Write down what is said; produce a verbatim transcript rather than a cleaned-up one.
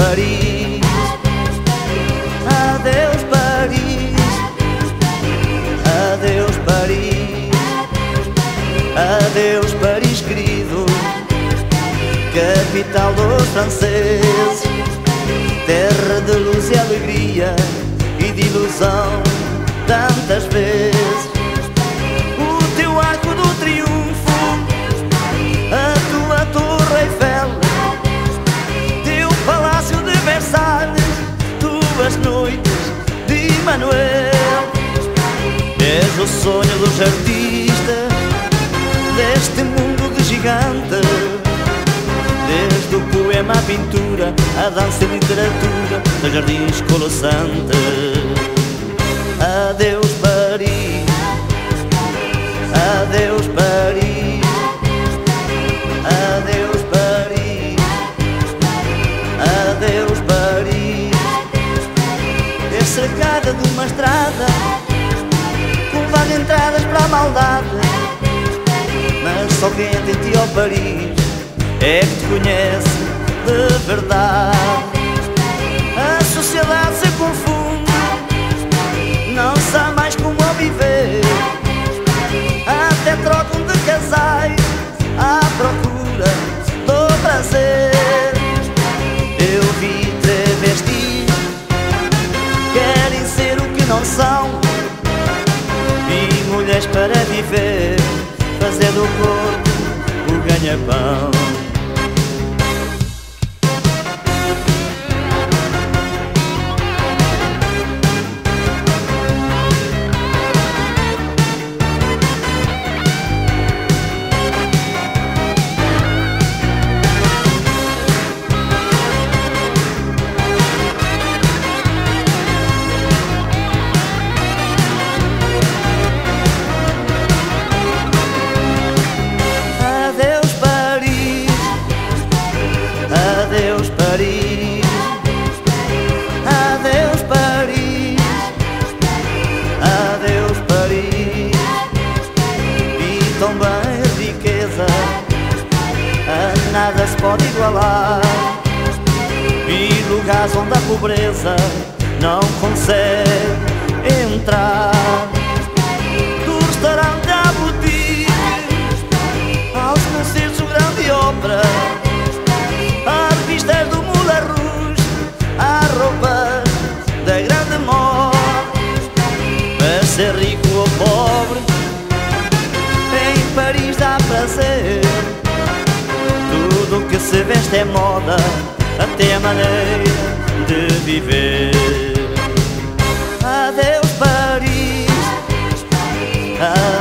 Paris, adeus Paris, adeus Paris, adeus Paris querido, capital dos franceses, terra de luz e alegria e de ilusão tantas vezes. O teu arco do triunfo, a tua torre Eiffel, teu palácio de Versalhes, tuas noites de Manuel. És o sonho dos artistas deste mundo de gigante, desde o poema à pintura, a dança e a literatura, dos jardins colossantes. Adeus Paris, adeus Paris, adeus Paris, adeus Paris. És cercada de uma estrada com várias entradas para a maldade, mas só quem entra em ti, ó Paris, é que te conhece de verdade. A sociedade se confunde, não sabe mais como viver, até trocam de casais à procura do prazer. Eu vi travestis, querem ser o que não são, vi mulheres para viver, fazer do corpo o ganha-pão. Adeus Paris, adeus Paris, adeus Paris. E também a riqueza a nada se pode igualar, e lugares onde a pobreza não consegue entrar. Do restaurante à boutique, aos concertos grande obra, do Moulin Rouge, há roupas da grande morte. Para ser rico ou pobre, em Paris dá prazer. Tudo o que se veste é moda, até a maneira de viver. Adeus Paris, adeus